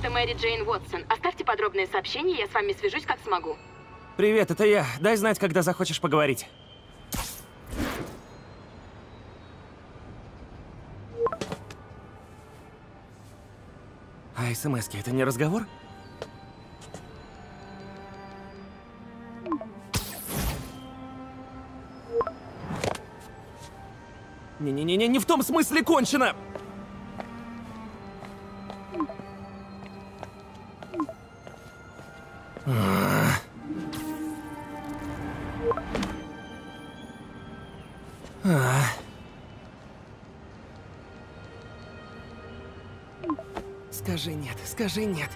это Мэри Джейн Уотсон. Оставьте подробное сообщение, я с вами свяжусь, как смогу. Привет, это я. Дай знать, когда захочешь поговорить. А смс-ки — это не разговор? Не-не-не, не в том смысле кончено! Скажи нет, скажи нет.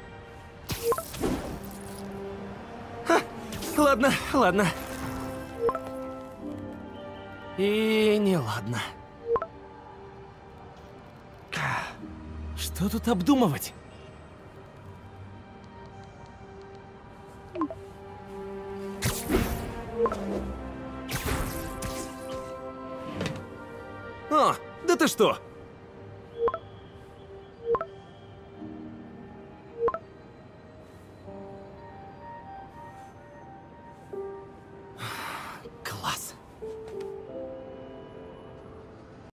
Ха, ладно, ладно. И не ладно. Что тут обдумывать? О, да ты что?